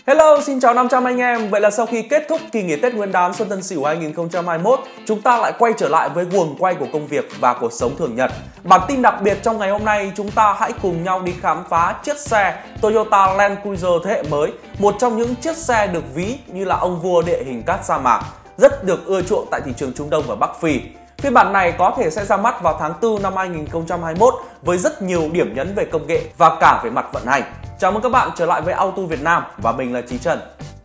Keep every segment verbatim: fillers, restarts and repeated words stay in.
Hello, xin chào năm trăm anh em. Vậy là sau khi kết thúc kỳ nghỉ Tết Nguyên đán Xuân Tân Sửu hai nghìn không trăm hai mươi mốt, chúng ta lại quay trở lại với guồng quay của công việc và cuộc sống thường nhật. Bản tin đặc biệt trong ngày hôm nay, chúng ta hãy cùng nhau đi khám phá chiếc xe Toyota Land Cruiser thế hệ mới, một trong những chiếc xe được ví như là ông vua địa hình cát sa mạc, rất được ưa chuộng tại thị trường Trung Đông và Bắc Phi. Phiên bản này có thể sẽ ra mắt vào tháng tư năm hai nghìn không trăm hai mươi mốt với rất nhiều điểm nhấn về công nghệ và cả về mặt vận hành. Chào mừng các bạn trở lại với Auto Việt Nam và mình là Chí Trần.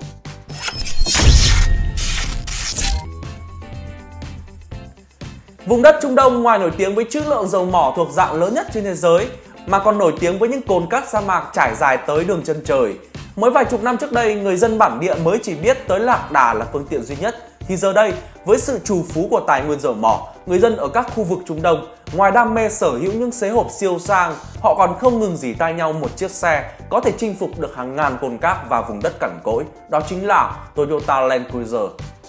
Vùng đất Trung Đông ngoài nổi tiếng với trữ lượng dầu mỏ thuộc dạng lớn nhất trên thế giới mà còn nổi tiếng với những cồn cát sa mạc trải dài tới đường chân trời. Mới vài chục năm trước đây, người dân bản địa mới chỉ biết tới lạc đà là phương tiện duy nhất. Thì giờ đây, với sự trù phú của tài nguyên dầu mỏ, người dân ở các khu vực Trung Đông, ngoài đam mê sở hữu những xế hộp siêu sang, họ còn không ngừng rỉ tai nhau một chiếc xe có thể chinh phục được hàng ngàn cồn cát và vùng đất cằn cỗi. Đó chính là Toyota Land Cruiser.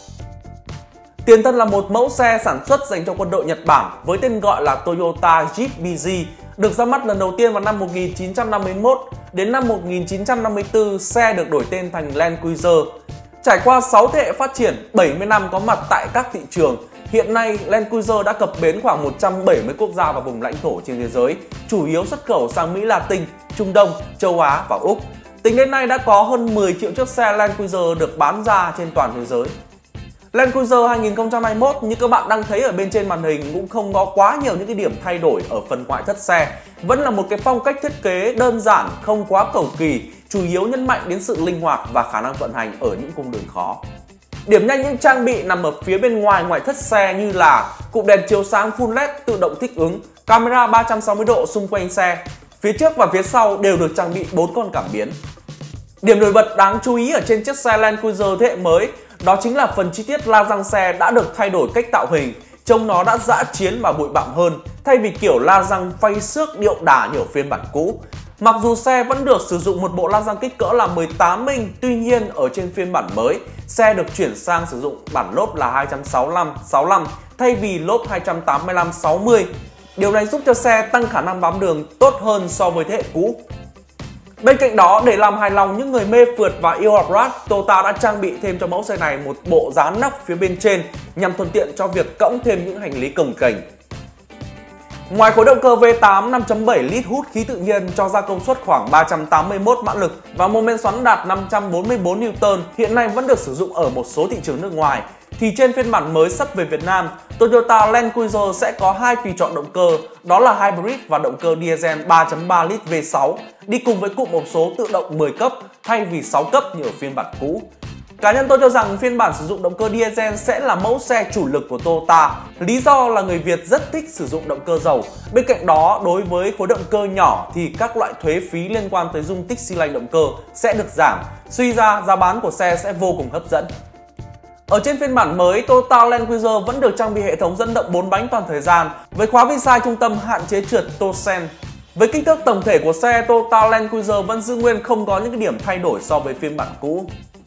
Tiền thân là một mẫu xe sản xuất dành cho quân đội Nhật Bản với tên gọi là Toyota Jeep bê giê, được ra mắt lần đầu tiên vào năm một nghìn chín trăm năm mươi mốt. Đến năm một nghìn chín trăm năm mươi tư, xe được đổi tên thành Land Cruiser. Trải qua sáu thế hệ phát triển, bảy mươi năm có mặt tại các thị trường, hiện nay Land Cruiser đã cập bến khoảng một trăm bảy mươi quốc gia và vùng lãnh thổ trên thế giới, chủ yếu xuất khẩu sang Mỹ Latin, Trung Đông, châu Á và Úc. Tính đến nay đã có hơn mười triệu chiếc xe Land Cruiser được bán ra trên toàn thế giới. Land Cruiser hai nghìn không trăm hai mươi mốt như các bạn đang thấy ở bên trên màn hình cũng không có quá nhiều những cái điểm thay đổi ở phần ngoại thất xe. Vẫn là một cái phong cách thiết kế đơn giản, không quá cầu kỳ, chủ yếu nhấn mạnh đến sự linh hoạt và khả năng vận hành ở những cung đường khó. Điểm nhanh những trang bị nằm ở phía bên ngoài ngoại thất xe như là cụm đèn chiếu sáng full led tự động thích ứng, camera ba trăm sáu mươi độ xung quanh xe. Phía trước và phía sau đều được trang bị bốn con cảm biến. Điểm nổi bật đáng chú ý ở trên chiếc xe Land Cruiser thế hệ mới đó chính là phần chi tiết la răng xe đã được thay đổi cách tạo hình, trông nó đã dã chiến và bụi bặm hơn thay vì kiểu la răng phay xước điệu đà như ở phiên bản cũ. Mặc dù xe vẫn được sử dụng một bộ la răng kích cỡ là mười tám inch, tuy nhiên ở trên phiên bản mới, xe được chuyển sang sử dụng bản lốp là hai trăm sáu mươi lăm sáu mươi lăm thay vì lốp hai trăm tám mươi lăm sáu mươi. Điều này giúp cho xe tăng khả năng bám đường tốt hơn so với thế hệ cũ. Bên cạnh đó, để làm hài lòng những người mê phượt và yêu off-road, Toyota đã trang bị thêm cho mẫu xe này một bộ dán nóc phía bên trên nhằm thuận tiện cho việc cõng thêm những hành lý cồng kềnh. Ngoài khối động cơ V tám năm chấm bảy lít hút khí tự nhiên cho ra công suất khoảng ba trăm tám mươi mốt mã lực và mô men xoắn đạt năm trăm bốn mươi bốn Newton hiện nay vẫn được sử dụng ở một số thị trường nước ngoài, thì trên phiên bản mới sắp về Việt Nam, Toyota Land Cruiser sẽ có hai tùy chọn động cơ, đó là Hybrid và động cơ diesel ba chấm ba lít V sáu, đi cùng với cụm hộp số tự động mười cấp thay vì sáu cấp như ở phiên bản cũ. Cá nhân tôi cho rằng phiên bản sử dụng động cơ diesel sẽ là mẫu xe chủ lực của Toyota. Lý do là người Việt rất thích sử dụng động cơ dầu. Bên cạnh đó, đối với khối động cơ nhỏ thì các loại thuế phí liên quan tới dung tích xi lanh động cơ sẽ được giảm. Suy ra, giá bán của xe sẽ vô cùng hấp dẫn. Ở trên phiên bản mới, Toyota Land Cruiser vẫn được trang bị hệ thống dẫn động bốn bánh toàn thời gian với khóa vi sai trung tâm hạn chế trượt Tosen. Với kích thước tổng thể của xe, Toyota Land Cruiser vẫn giữ nguyên, không có những điểm thay đổi so với phiên bản cũ.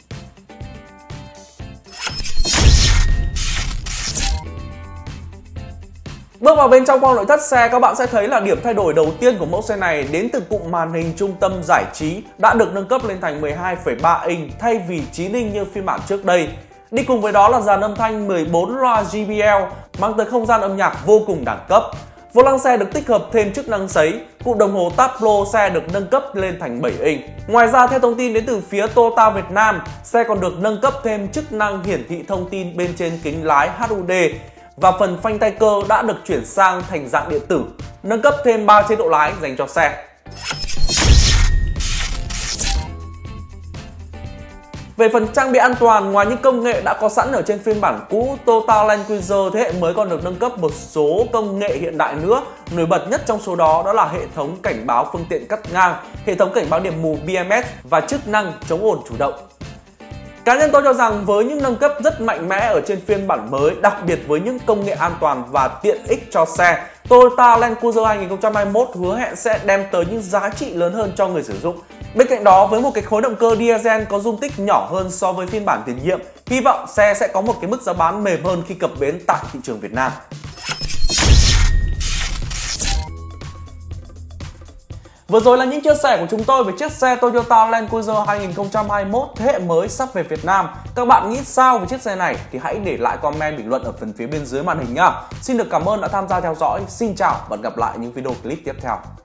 Bước vào bên trong khoang nội thất xe, các bạn sẽ thấy là điểm thay đổi đầu tiên của mẫu xe này đến từ cụm màn hình trung tâm giải trí đã được nâng cấp lên thành mười hai phẩy ba inch thay vì chín inch như phiên bản trước đây. Đi cùng với đó là dàn âm thanh mười bốn loa J B L mang tới không gian âm nhạc vô cùng đẳng cấp. Vô lăng xe được tích hợp thêm chức năng sấy, cụm đồng hồ Tableau xe được nâng cấp lên thành bảy inch. Ngoài ra, theo thông tin đến từ phía Toyota Việt Nam, xe còn được nâng cấp thêm chức năng hiển thị thông tin bên trên kính lái H U D và phần phanh tay cơ đã được chuyển sang thành dạng điện tử, nâng cấp thêm ba chế độ lái dành cho xe. Về phần trang bị an toàn, ngoài những công nghệ đã có sẵn ở trên phiên bản cũ, Toyota Land Cruiser thế hệ mới còn được nâng cấp một số công nghệ hiện đại nữa. Nổi bật nhất trong số đó đó là hệ thống cảnh báo phương tiện cắt ngang, hệ thống cảnh báo điểm mù B M S và chức năng chống ồn chủ động. Cá nhân tôi cho rằng với những nâng cấp rất mạnh mẽ ở trên phiên bản mới, đặc biệt với những công nghệ an toàn và tiện ích cho xe, Toyota Land Cruiser hai nghìn không trăm hai mươi mốt hứa hẹn sẽ đem tới những giá trị lớn hơn cho người sử dụng. Bên cạnh đó, với một cái khối động cơ diesel có dung tích nhỏ hơn so với phiên bản tiền nhiệm, hy vọng xe sẽ có một cái mức giá bán mềm hơn khi cập bến tại thị trường Việt Nam. Vừa rồi là những chia sẻ của chúng tôi về chiếc xe Toyota Land Cruiser hai không hai mốt thế hệ mới sắp về Việt Nam. Các bạn nghĩ sao về chiếc xe này thì hãy để lại comment bình luận ở phần phía bên dưới màn hình nhá. Xin được cảm ơn đã tham gia theo dõi. Xin chào và hẹn gặp lại những video clip tiếp theo.